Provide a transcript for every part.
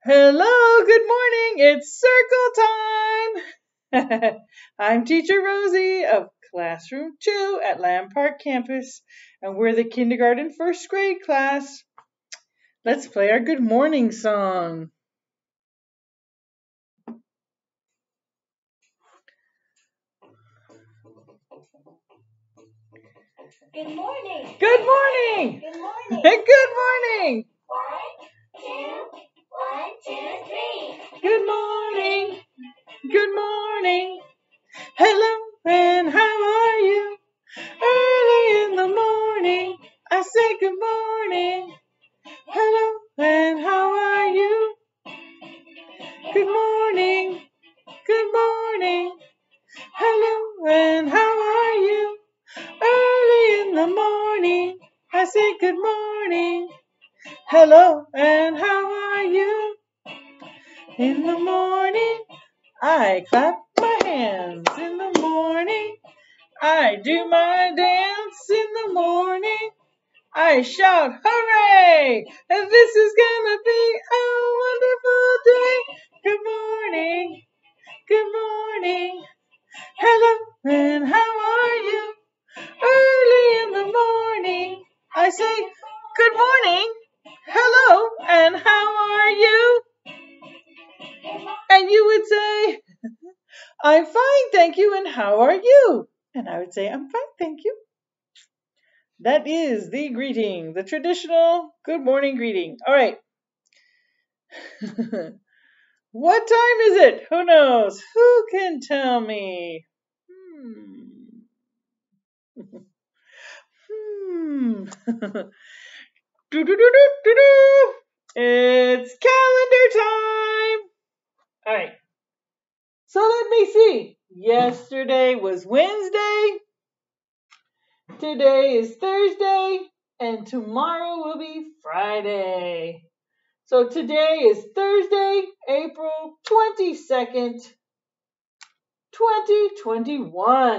Hello, good morning. It's circle time. I'm Teacher Rosie of Classroom 2 at Lamb Park Campus, and we're the kindergarten first grade class. Let's play our good morning song. Good morning. Good morning. Good morning. Good morning. 1, 2, 3. Good morning. Good morning. Hello, and how are you? Early in the morning, I say good morning. Hello, and how are you? Good morning. Good morning. Hello, and how are you? Early in the morning, I say good morning. Hello, and how are you? In the morning, I clap my hands. In the morning, I do my dance. In the morning, I shout hooray! And this is gonna be a wonderful day. Good morning. Good morning. Hello, and how are you? Early in the morning, I say, good morning. Hello, and how are you? And you would say, I'm fine, thank you, and how are you? And I would say, I'm fine, thank you. That is the greeting, the traditional good morning greeting. All right. What time is it? Who knows? Who can tell me? Do-do-do-do-do-do. It's calendar time. All right. So let me see. Yesterday was Wednesday. Today is Thursday. And tomorrow will be Friday. So today is Thursday, April 22nd, 2021.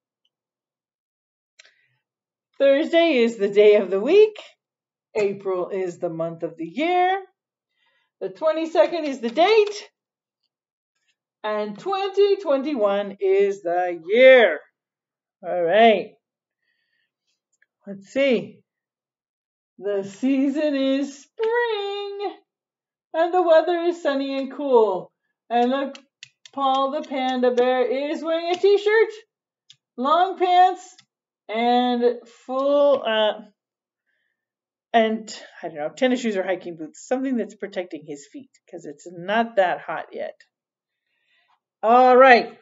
Thursday is the day of the week. April is the month of the year. The 22nd is the date. And 2021 is the year. All right. Let's see. The season is spring. And the weather is sunny and cool. And look, Paul the panda bear is wearing a t-shirt, long pants, and full, and I don't know, tennis shoes or hiking boots. Something that's protecting his feet because it's not that hot yet. All right.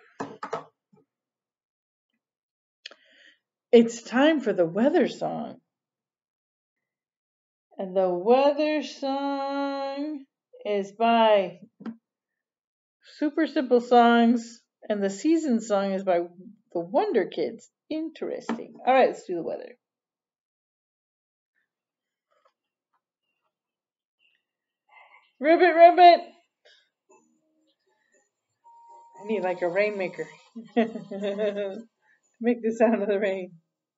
It's time for the weather song. And the weather song is by Super Simple Songs, and the season song is by the Wonder Kids. Interesting. All right, let's do the weather. Ribbit, ribbit. I need like a rainmaker to make the sound of the rain.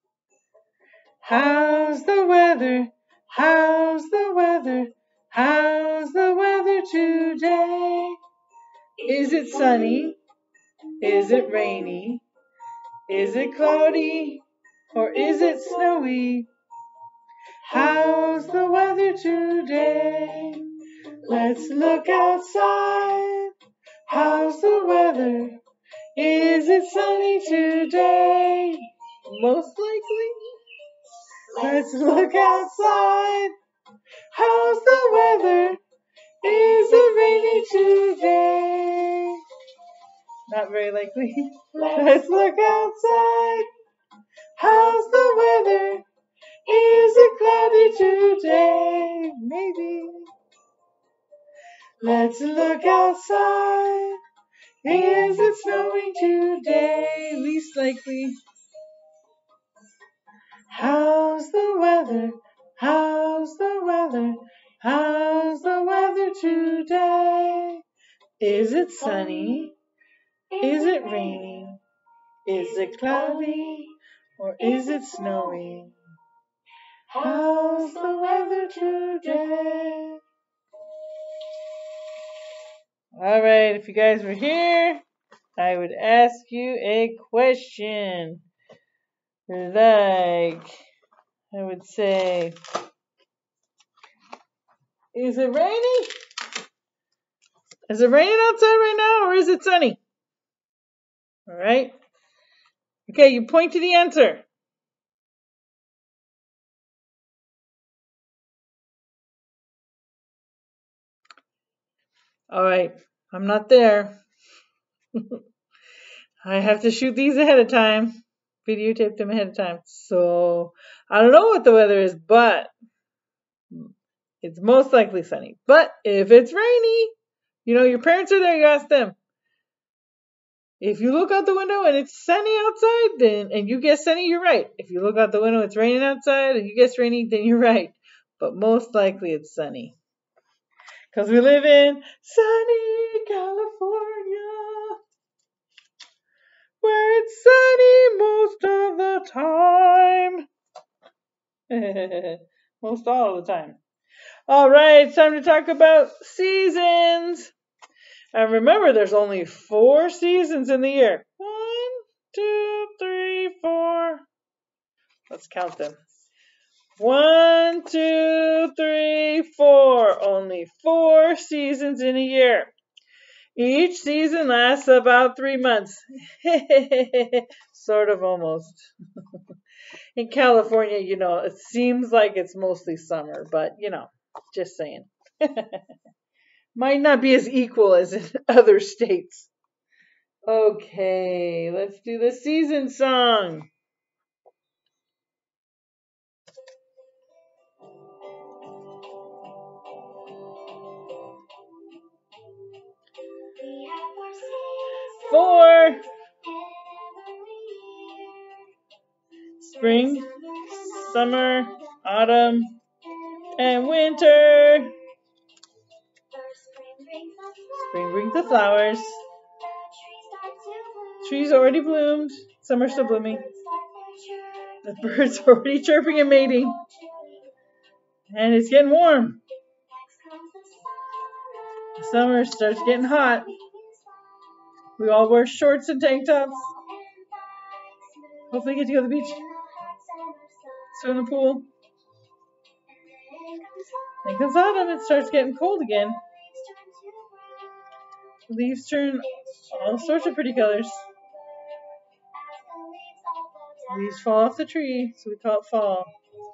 How's the weather? How's the weather? How's the weather today? Is it sunny? Is it rainy? Is it cloudy? Or is it snowy? How's the weather today? Let's look outside. How's the weather? Is it sunny today? Most likely. Let's look outside. How's the weather? Is it rainy today? Not very likely. Let's look outside. How's the weather? Is it cloudy today? Maybe. Let's look outside. Is it snowing today? Least likely. How's the weather? How's the weather? How's the weather today? Is it sunny? Is it raining? Is it cloudy? Or is it snowing? How's the weather today? All right, if you guys were here, I would ask you a question. Like, I would say, is it raining? Is it raining outside right now or is it sunny? All right. Okay, you point to the answer. All right, I'm not there. I have to shoot these ahead of time, videotape them ahead of time. So I don't know what the weather is, but it's most likely sunny. But if it's rainy, your parents are there, you ask them. If you look out the window and it's sunny outside, and you guess sunny, you're right. If you look out the window, it's raining outside, and you guess rainy, then you're right. But most likely it's sunny. Because we live in sunny California, where it's sunny most of the time. Most all the time. All right, it's time to talk about seasons. And remember, there's only 4 seasons in the year. 1, 2, 3, 4. Let's count them. 1, 2, 3, 4. Only 4 seasons in a year. Each season lasts about 3 months. Sort of, almost. In California, it seems like it's mostly summer, but, just saying. Might not be as equal as in other states. Okay, let's do the season song. We have 4 seasons 4. every year. Spring, summer, autumn, and winter. First Spring brings the flowers. The trees start to bloom. Trees already bloomed. Some are still blooming. The The birds are already chirping and mating. And it's getting warm. Next comes the summer. Summer starts getting hot. We all wear shorts and tank tops. Hopefully get to go to the beach. Swim in the pool. Then comes autumn. It starts getting cold again. Leaves turn all sorts of pretty colors. Leaves fall off the tree, so we call it fall.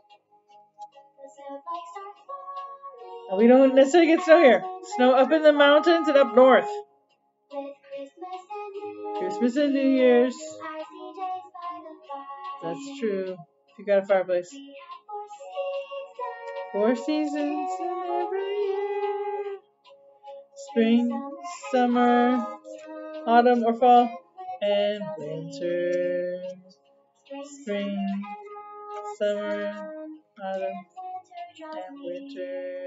And we don't necessarily get snow here. Snow up in the mountains and up north. Christmas and New Year's. That's true. If you got a fireplace. 4 seasons every year. Spring, summer, autumn or fall, and winter. Spring, summer, autumn, and winter.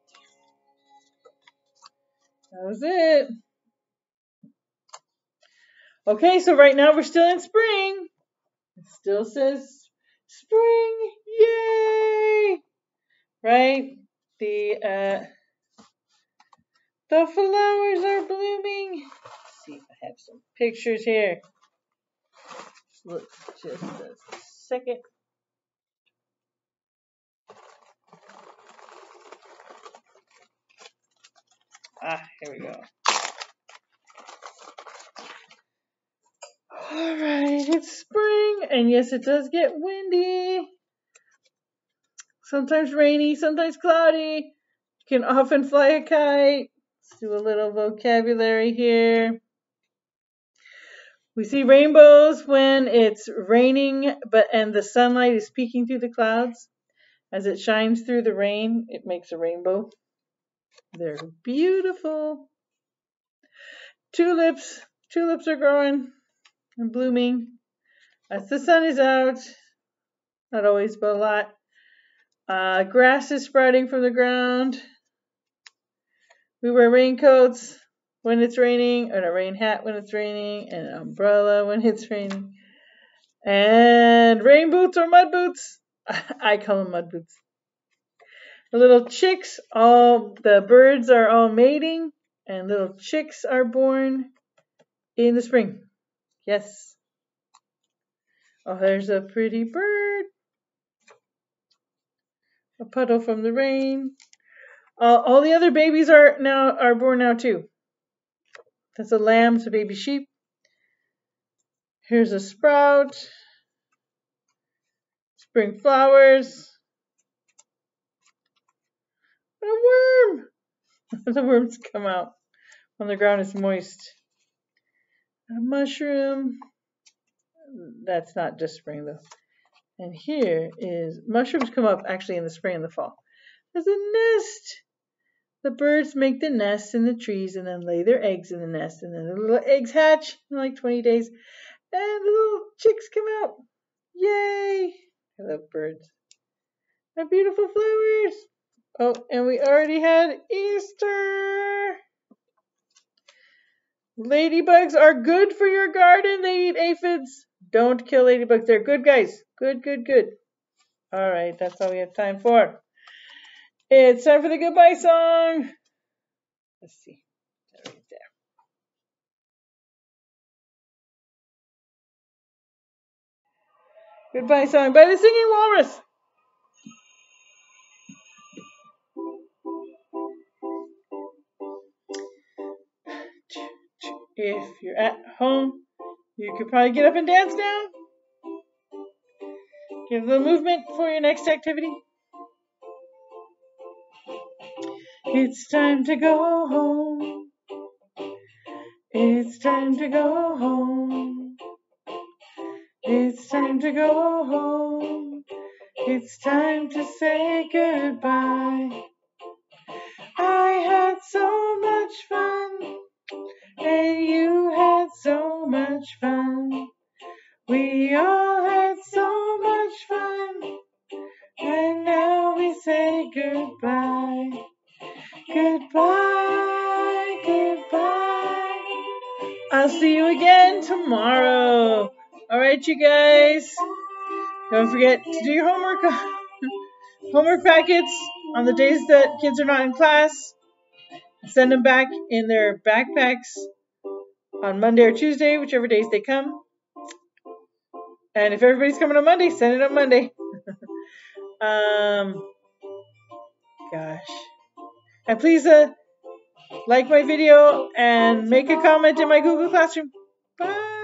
That was it. Okay, so right now we're still in spring. It still says spring, yay! Right? The flowers are blooming. Let's see if I have some pictures here. Look, just a second. Here we go. Alright, it's spring, and yes, it does get windy. Sometimes rainy, sometimes cloudy. You can often fly a kite. Let's do a little vocabulary here. We see rainbows when it's raining, and the sunlight is peeking through the clouds. As it shines through the rain, it makes a rainbow. They're beautiful. Tulips are growing and blooming as the sun is out. Not always, but a lot. Grass is sprouting from the ground. We wear raincoats when it's raining, and a rain hat when it's raining, and an umbrella when it's raining. And rain boots or mud boots. I call them mud boots. The little chicks, the birds are all mating And little chicks are born in the spring. Yes. Oh, there's a pretty bird. A puddle from the rain. All the other babies are born now too. That's a lamb, it's a baby sheep. Here's a sprout. Spring flowers. A worm. The worms come out when the ground is moist. A mushroom. That's not just spring though. And here is, mushrooms come up actually in the spring and the fall. There's a nest. The birds make the nest in the trees and then lay their eggs in the nest. And then the little eggs hatch in like 20 days. And the little chicks come out. Yay! I love birds. They're beautiful flowers. Oh, and we already had Easter. Ladybugs are good for your garden. They eat aphids. Don't kill ladybugs. They're good guys. Good, good, good. All right, that's all we have time for. It's time for the goodbye song. Let's see. Right there. Goodbye song by the Singing Walrus. If you're at home, you could probably get up and dance now. Give a little movement for your next activity. It's time to go home. It's time to go home. It's time to go home. It's time to say goodbye. I had so much fun, and you had so much fun. We all had so much fun, and now we say goodbye. Goodbye, goodbye. I'll see you again tomorrow. All right, you guys. Don't forget to do your homework packets on the days that kids are not in class. Send them back in their backpacks on Monday or Tuesday, whichever days they come. And if everybody's coming on Monday, send it on Monday. Gosh. And please like my video and make a comment in my Google Classroom. Bye.